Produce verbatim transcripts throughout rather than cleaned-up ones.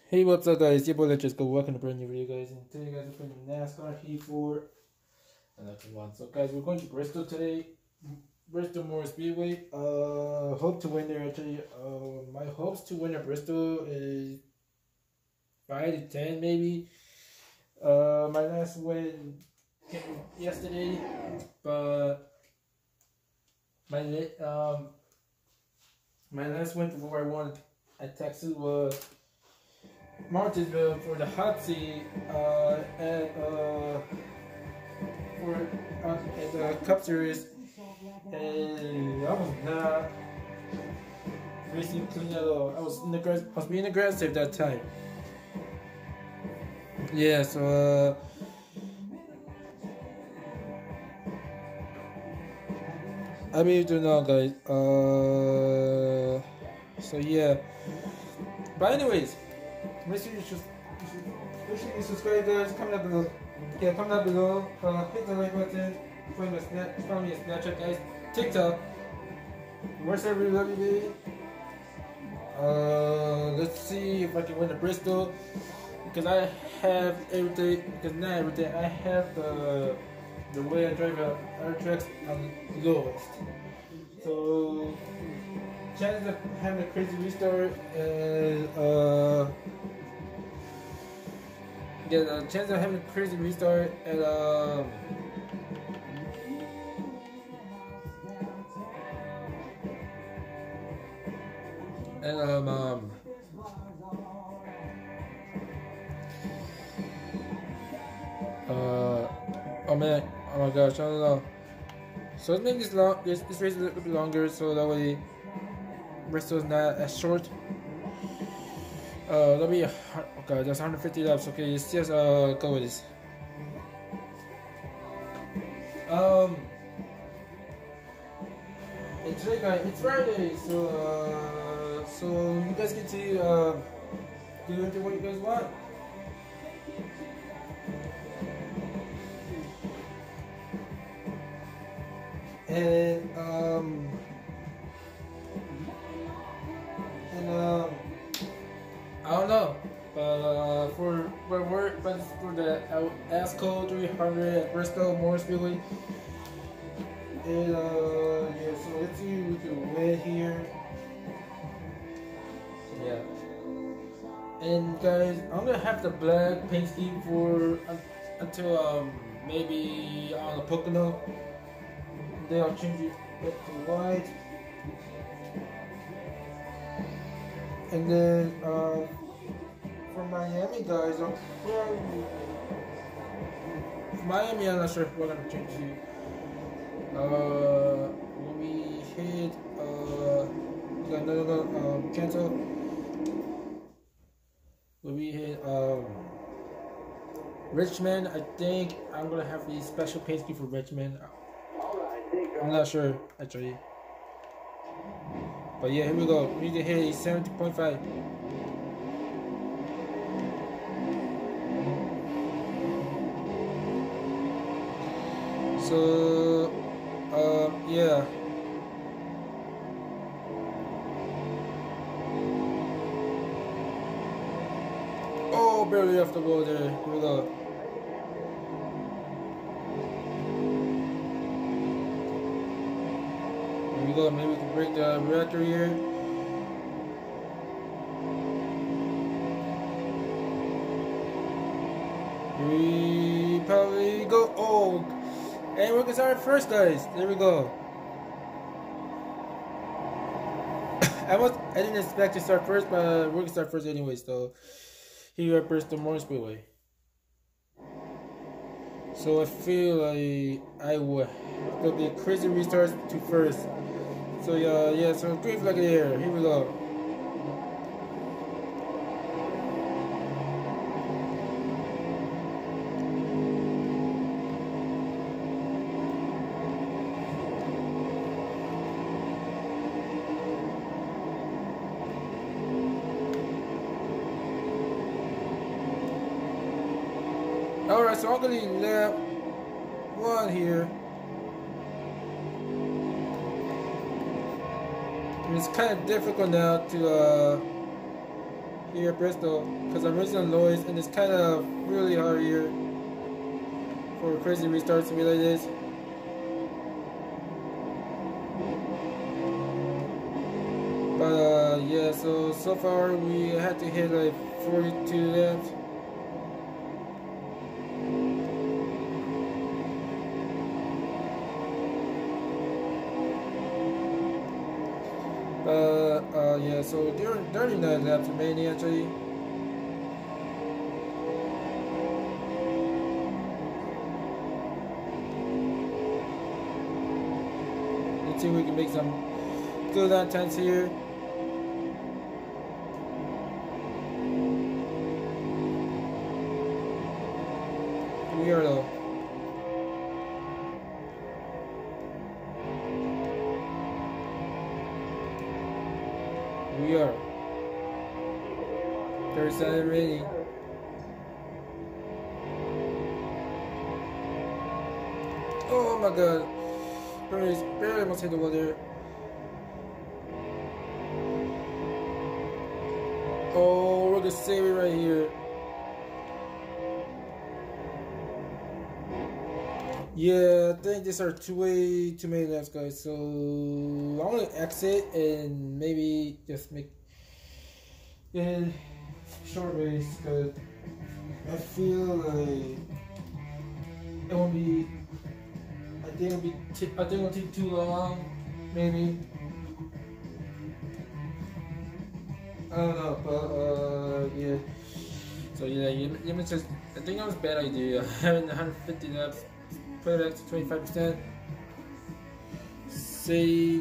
Hey, what's up, guys? Your boy Let's Just Go. Welcome to a brand new video, guys. And today, guys, we're playing NASCAR Heat four. And that's one. So, guys, we're going to Bristol today. Bristol Moore Speedway. Uh, hope to win there, actually. Uh, my hopes to win at Bristol is five to ten, maybe. Uh, my last win came yesterday, but my um my last win before I won at Texas was Martinsville for the hot seat uh, at uh, for uh, at the Cup Series, and I was not racing clean at all. I was in the grass, I was being aggressive that time. Yeah, so uh, I mean, do know, guys. Uh, so yeah, but anyways. Make sure you should, make sure you subscribe, guys. Comment down below. Yeah, comment down below. Uh, hit the like button. Follow me on Snap. Follow me on Snapchat, guys. TikTok. Worst ever, love you, baby. Uh, let's see if I can win the Bristol, because I have everything. Because not everything. I have the the way I drive out our tracks on lowest. So chances of having a crazy restart and uh. Yeah, the chance of having a crazy restart and um and um, um uh oh man, oh my gosh, I don't know. So let's make this long this, this race a little bit longer so that way Bristol's not as short. Uh, let me. Okay, that's one hundred fifty laps. Okay, let's just uh go with this. Um, it's today, guys. It's Friday, so uh, so you guys get to uh do what you guys want. And um and um I don't know. Uh, for for work, but for the ASCO three hundred at Bristol Moore Speedway. And uh, yeah, so let's see if we can win here. So, yeah. And guys, I'm gonna have the black paint scheme for uh, until um maybe on the Pocono. Then I'll change it back to white. And then uh. For Miami, guys, I'm probably for Miami. I'm not sure if we're gonna change it. Uh, when we hit uh, no, no, no, um, cancel. When we hit um, Richmond, I think I'm gonna have the special paint scheme for Richmond. I'm not sure actually, but yeah, here we go. We need to hit seventy point five. So, uh, yeah. Oh, barely off the wall there. Here we go. Here we go. Maybe we can break the reactor here. We probably go. Oh. And we're gonna start first, guys. There we go. I was I didn't expect to start first, but we're gonna start first anyway. So here at Bristol Moore Speedway. So I feel like I will. There'll be a crazy restart to first. So yeah, yeah. So green flag in the air. Here we go. Alright, so I'm gonna leave lap one here. And it's kind of difficult now to uh here at Bristol because I'm racing noise and it's kind of really hard here for crazy restarts to be like this. But uh, yeah, so so far we had to hit like forty-two laps. Uh, uh, yeah, so during during that laps remaining actually. Let's see if we can make some good lap times here. We are though. We are. thirty-seven rating. Oh my god. Barely, barely almost hit the wall there. Oh, we're gonna save it right here. Yeah, I think these are two way too many laps, guys. So I'm gonna exit and maybe just make it short race because I feel like it won't be. I think it'll be. T I think it'll take too long, maybe. I don't know, but uh, yeah. So yeah, you, you just. I think that was a bad idea. Having one hundred fifty laps. Put it to twenty-five percent. Save.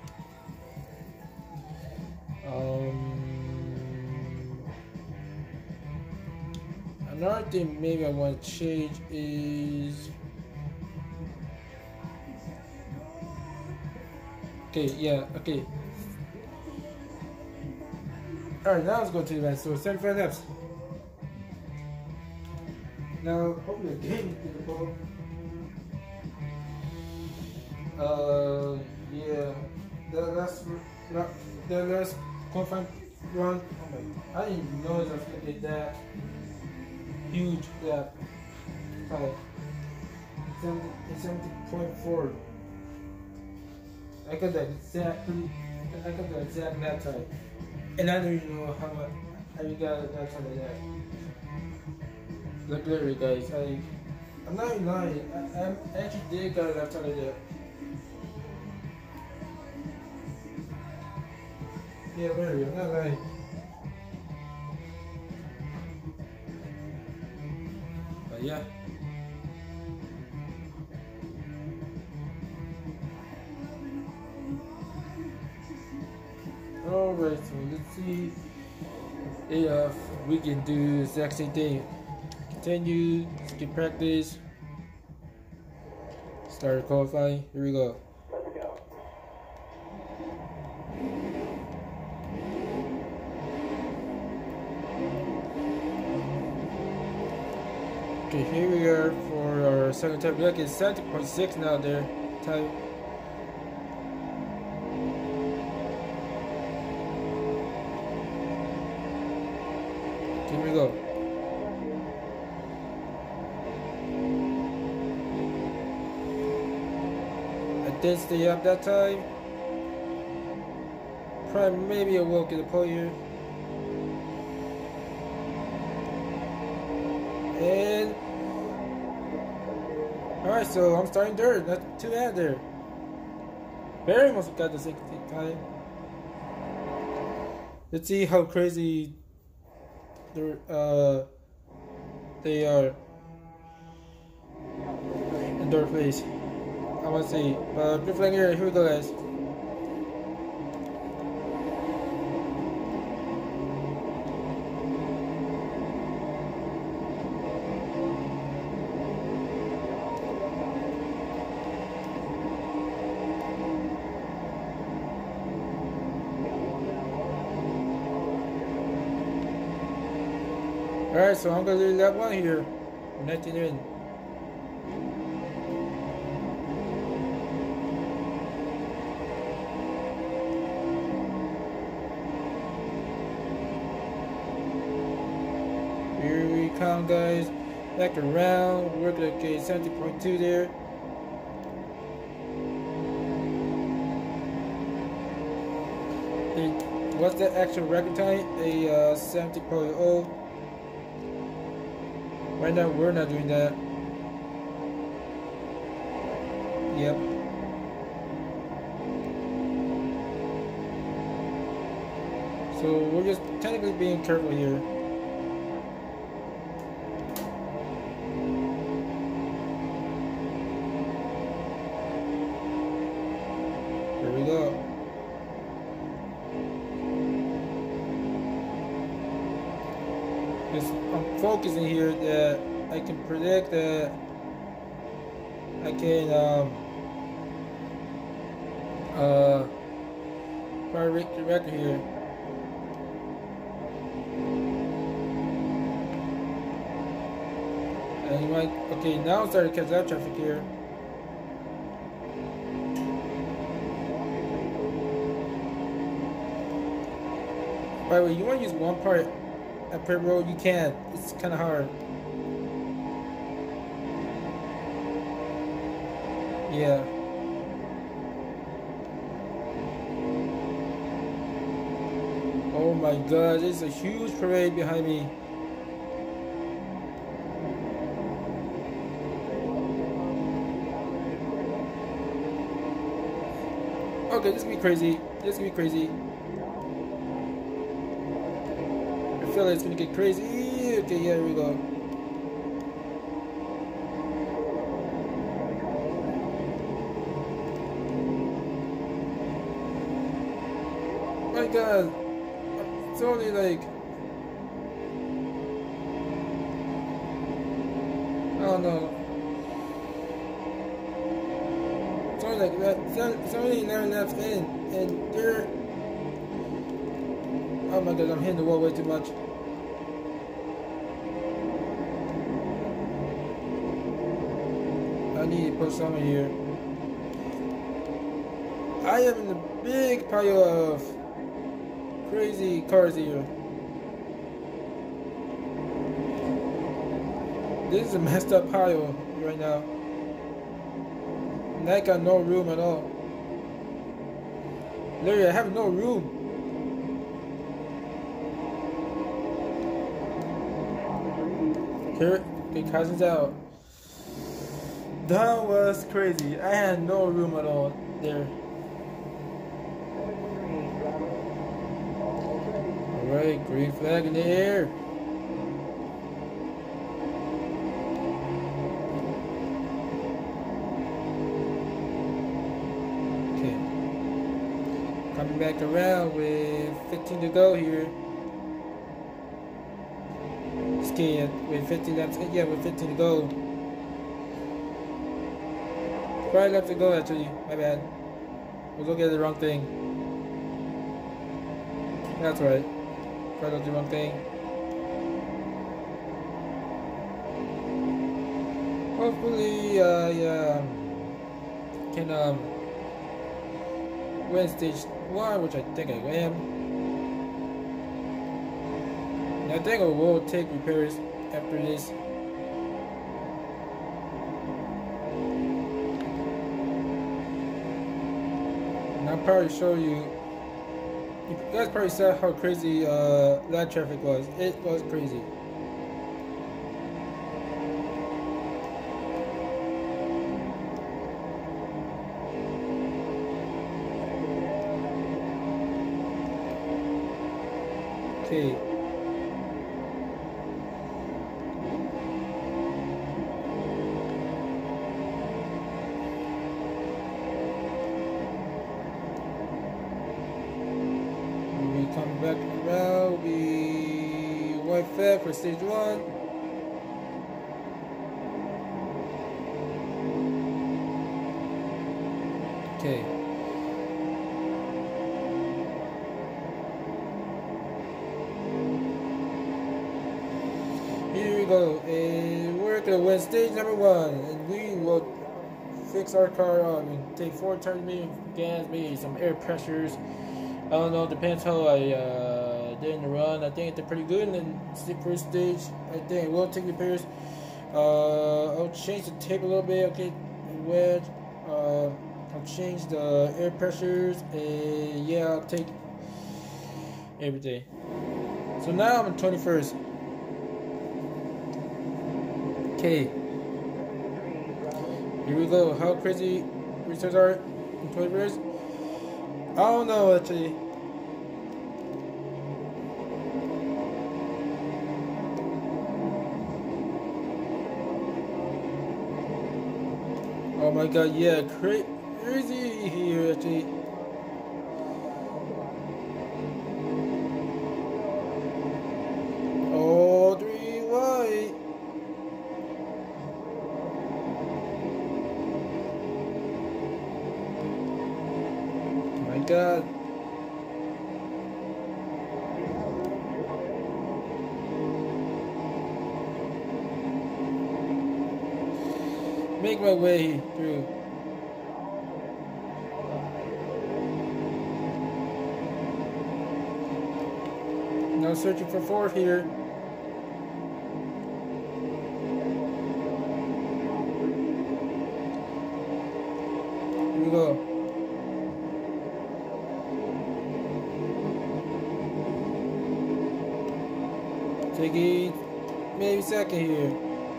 Um, another thing maybe I want to change is. Okay, yeah, okay. Alright, now let's go to the event. So seventy-five laps. Now, hopefully the game is the ball. Uh, yeah, the last, the last qualifying run, oh my, I didn't even know I was gonna get that huge gap. Like, seventy point four. I got that exactly, I got the exact lap time. And I don't even know how much, how you got a lap time like that. Look, literally, guys, I, I'm not even lying, I, I actually did got a lap time like that. Yeah, very, I'm not lying. But yeah. Alright, so let's see if we can do the exact same thing. Continue, skip practice, start qualifying. Here we go. Okay, here we are for our second time. Look, it's seventy point six now there. Time. Here we go. I did stay up that time. Probably maybe I will get a pole here. And alright, so I'm starting third. Not too bad there. Barry almost got the sixteenth time. Let's see how crazy they're, uh, they are in third place. I want to see. But good flying here. Here we go, guys. Alright, so I'm gonna do that one here. nineteen in. Here we come, guys. Back around. We're gonna get seventy point two there. What's the actual record time? A uh, seventy point oh. Right now, we're not doing that. Yep. So we're just technically being careful here. Here we go. Just, I'm focusing here that I can predict that I can um uh probably break the record here. And you might, okay, now I'm starting to catch up traffic here. By the way, you want to use one part at pit road, you can. It's kind of hard. Yeah. Oh my god, there's a huge parade behind me. Okay, this is gonna be crazy. This is gonna be crazy. I feel like it's gonna get crazy. Okay, yeah, here we go. My god. It's only like, I don't know. It's only like that. It's only nine laps in, and they're. Oh my god, I'm hitting the wall way too much. I need to put something here. I am in a big pile of crazy cars here. This is a messed up pile right now. And I got no room at all. Literally, I have no room. Here, okay, cousins out. That was crazy. I had no room at all there. Alright, green flag in the air. Okay. Coming back around with fifteen to go here. Skiing with fifteen laps. Yeah, with fifteen to go. Five laps to go actually. My bad. We'll look at the wrong thing. That's right. I don't do one thing. Hopefully I um, can um, win stage one, which I think I am. And I think I will take repairs after this. And I'll probably show you. You guys probably saw how crazy uh, that traffic was. It was crazy. Okay. Coming back around, we white flag for stage one. Okay. Here we go, and we're gonna win stage number one, and we will fix our car on and take four turns, maybe gas, maybe some air pressures. I don't know, depends how I uh, did in the run. I think they're pretty good in the first stage. I think it will take repairs. Uh, I'll change the tape a little bit. Okay, wedge. Uh, I'll change the air pressures. And yeah, I'll take everything. So now I'm on twenty-first. Okay. Here we go. How crazy restarts are in twenty-first? I don't know actually. Oh my god, yeah, cra crazy here actually. Oh, three wide. Oh my god. Make my way through. Now searching for fourth here. Here we go. Taking maybe second here.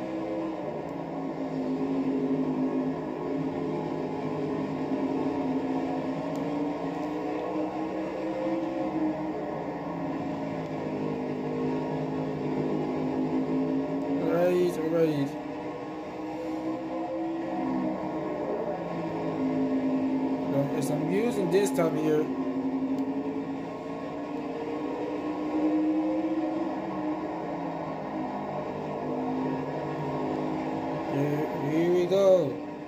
Alright. As I'm using this top here, here, here we go.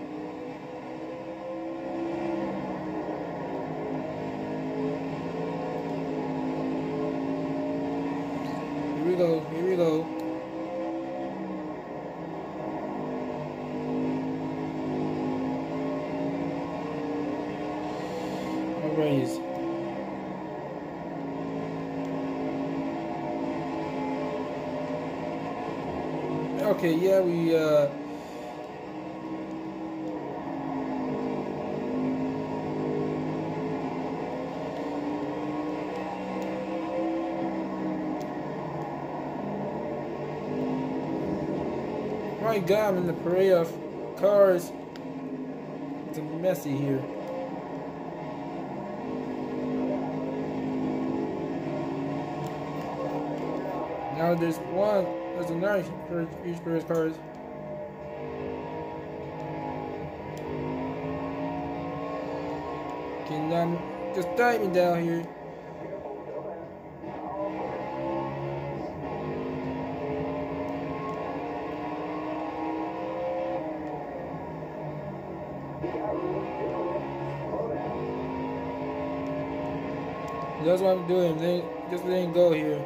Here we go. Here we go. Raise. Okay, yeah, we uh my god, I'm in the parade of cars. It's messy here. Now there's one, there's another for each pair of cars. Okay, now I'm just diving down here. That's what I'm doing, just letting go here.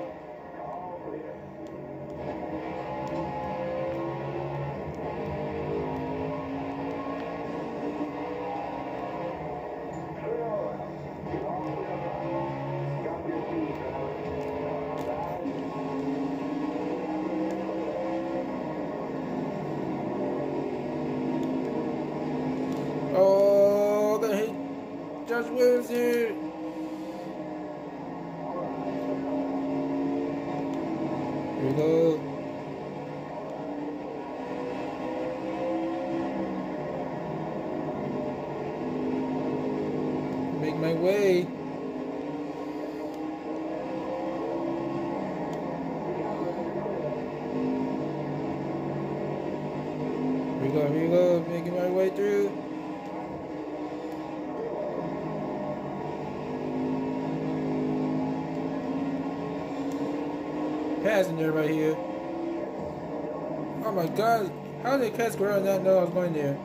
Oh, gonna hit Josh Williams here. Here we go. Make my way. Here we go, here we go, making my way through. Passing there right here. Oh my god, how did Cat Squirrel not know I was going there?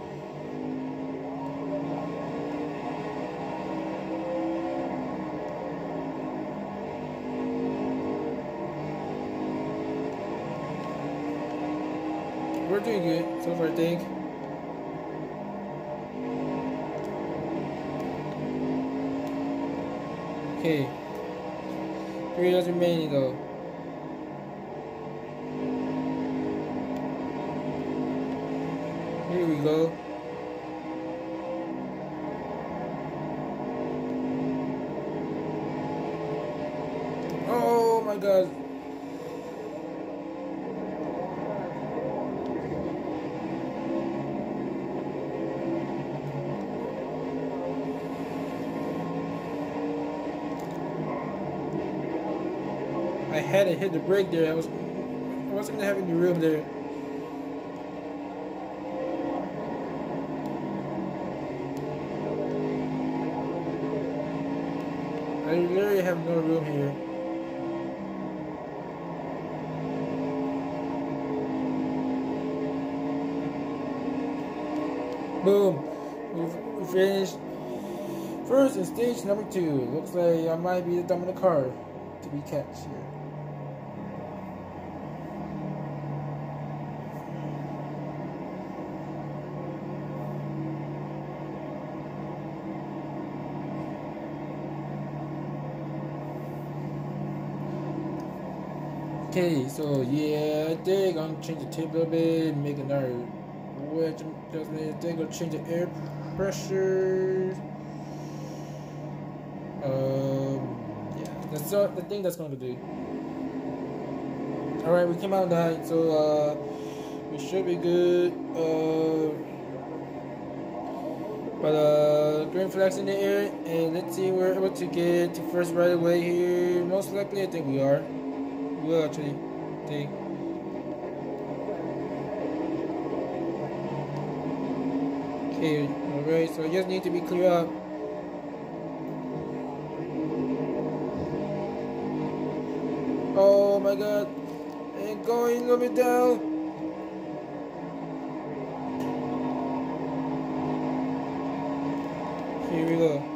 We're doing good so far, I think. Okay. Three laps remaining though. Here we go. Oh my god. I had to hit the brake there. I was I wasn't gonna have any room there. I literally have no room here. Boom. We finished first in stage number two. Looks like I might be the dumb in the car to be catch here. Okay, so yeah, I think I'm gonna change the tape a little bit, make another wedge adjustment. I think I'll change the air pressure. Um, yeah, that's the thing that's going to do. All right, we came out on nine, so uh, we should be good. Uh, but uh, green flags in the air, and let's see if we're able to get to first right away here. Most likely, I think we are. We will actually think. Okay, alright, so I just need to be clear up. Oh my god, and going a little bit down. Here we go.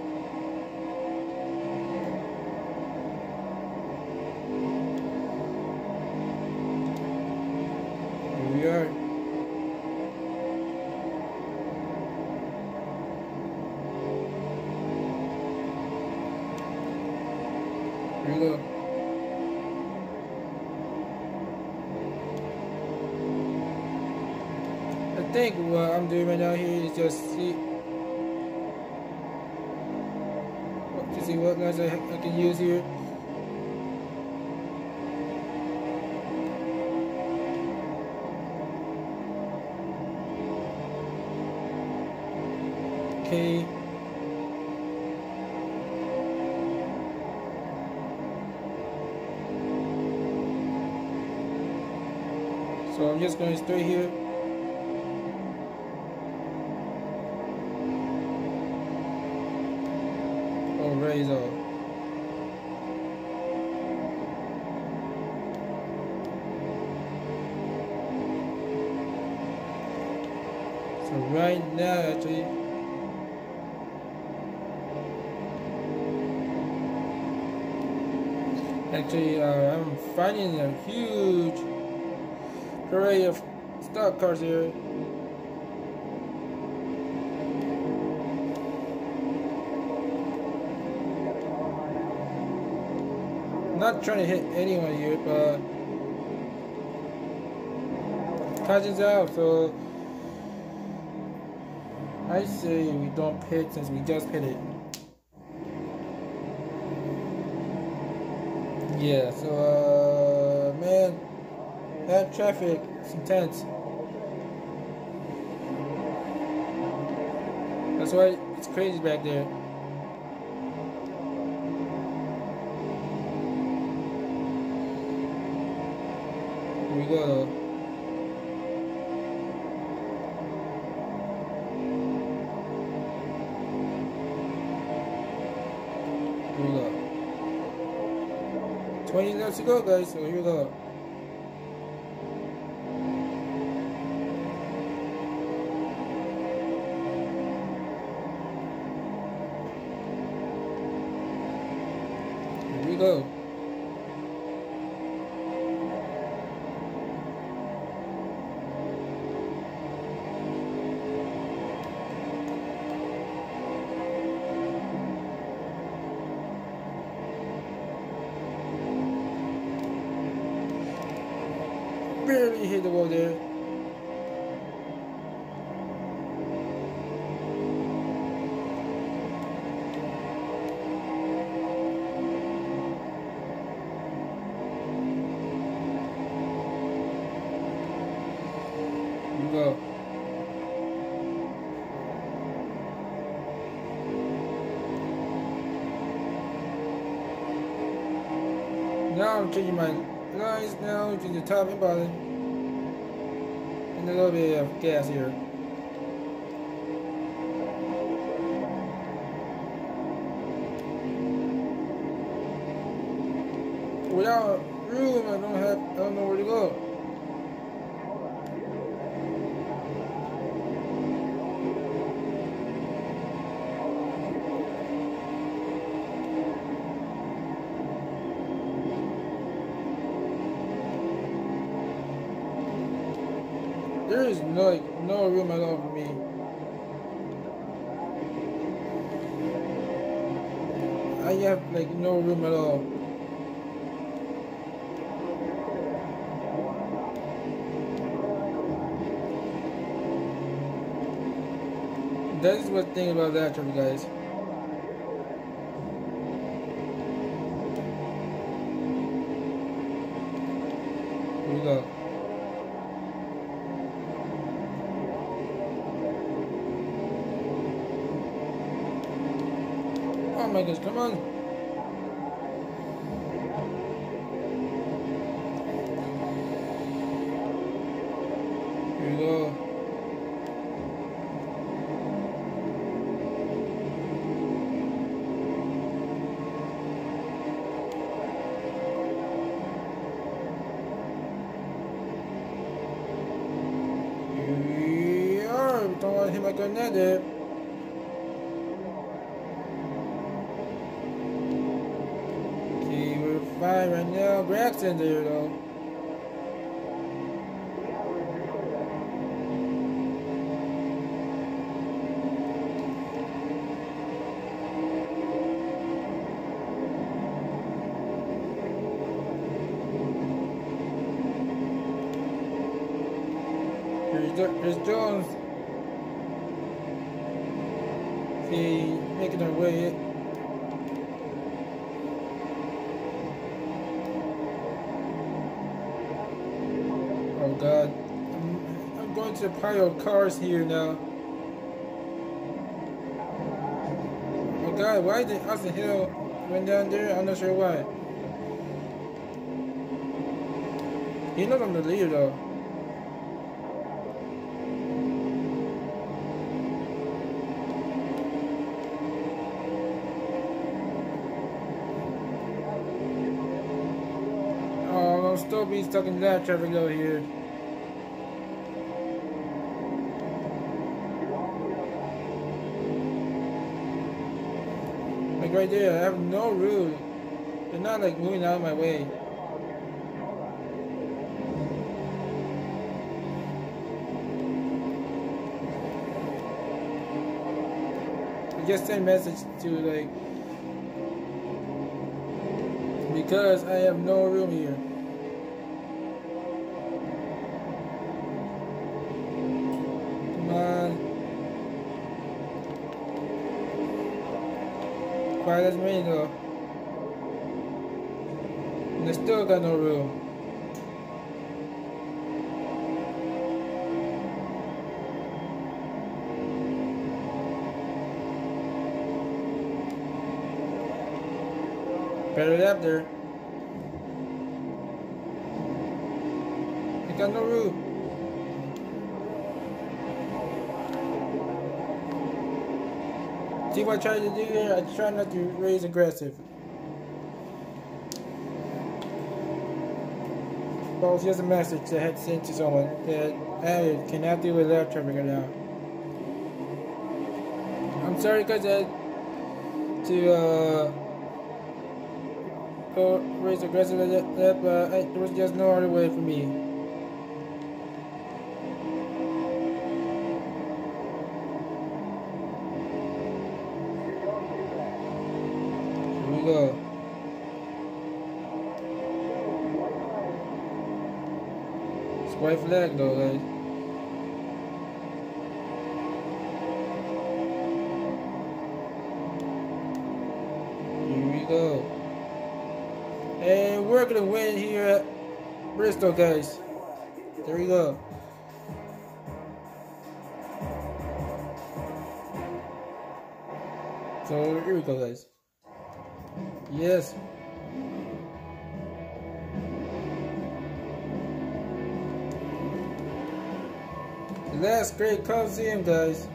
Here we are. Here we go. I think what I'm doing right now here is just see to see what guys I, I can use here. Okay. So I'm just going straight here. Oh, raise off. So right now, actually, actually, uh, I'm finding a huge array of stock cars here. Not trying to hit anyone here, but caution's out, so I say we don't pit since we just hit it. Yeah, so uh man, that traffic is intense. That's why it's crazy back there. Here we go. Here we go. twenty laps to go, guys, so here we go. Here we go. barely hit the wall there. Here we go. Now I'm changing my lines now to the top and bottom. And a little bit of gas here. Without room, I don't have, I don't know where to go. There is no, like, no room at all for me. I have like no room at all. That is what thing about that traffic, guys. Here we go. Oh my gosh, come on. Here we go. Here we are. Don't want to hit my gun there. Fine right now, Greg's in there though. Here's, here's Jones. See, making her way. Oh God, I'm, I'm going to the pile of cars here now. Oh God, why did Austin Hill went down there? I'm not sure why. He's not on the lead though. Oh, I'll still be stuck in that traffic though here. Like right there, I have no room. They're not like moving out of my way. I just send a message to like, because I have no room here. Come on. Quiet as me though. And I still got no room. Better it up there. I got no room. See what I try to do here? I try not to raise aggressive. That was just a message I had sent to someone that I cannot deal with left traffic right now. I'm sorry guys, I had to uh, go raise aggressive like that, but I, there was just no other way for me. Go. white flag though, guys. Here we go. And we're gonna win here at Bristol, guys. There we go. So here we go, guys. Yes. The last great Coliseum, guys.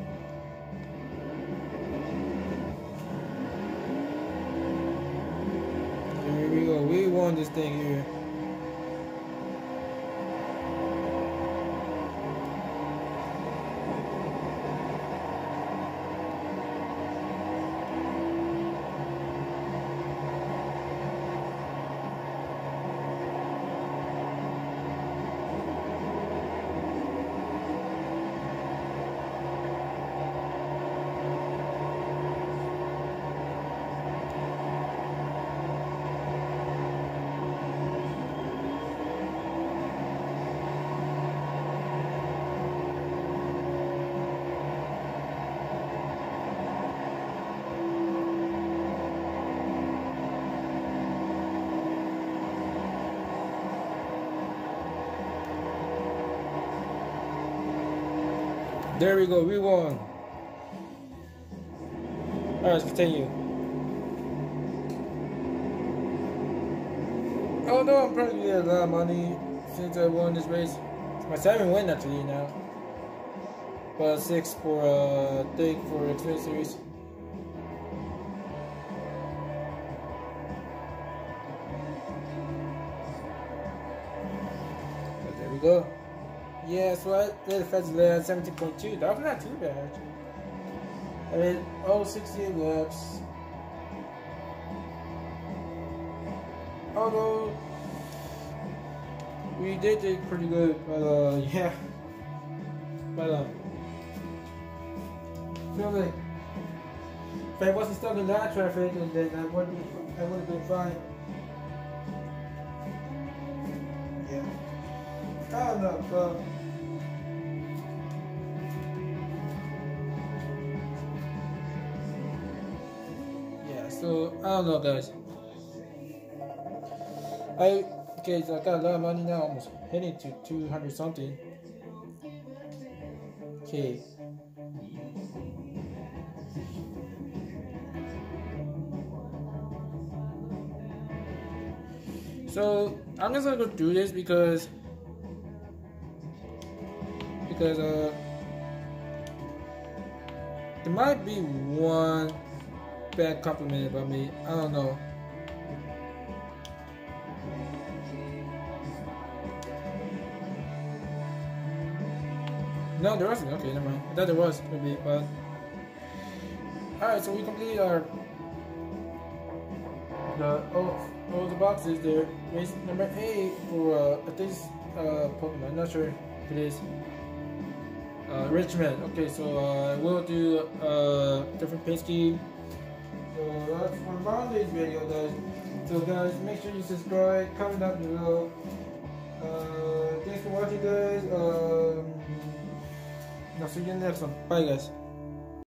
Here we go. We won this thing here. There we go, we won. Alright, let's continue. Oh no, I'm probably getting a lot of money since I won this race. It's my seventh win actually now. But six for uh thing for Xfinity Series. But there we go. Yeah, so I did the fastest lap seventeen point two. That was not too bad actually. I did all sixty-eight laps. Although we did do pretty good, but uh yeah. But um I feel like if I wasn't stuck in that traffic and then I would I would have been fine. Yeah. I don't know, but so I don't know, guys. I okay, so I got a lot of money now, almost heading to two hundred something. Okay. So I'm just gonna go through this because because uh there might be one bad compliment about me. I don't know. No, there wasn't. Okay, never mind. I thought there was maybe, but alright. So we completed our the oh all the boxes there. Race number eight for uh, I think it's uh Pokemon. I'm not sure if it is. Uh, Richmond. Okay, so uh, we'll do uh different paint scheme. So that's for Monday's video, guys. So guys, make sure you subscribe, comment down below. Uh, thanks for watching, guys. Um, I'll see you in the next one. Bye, guys.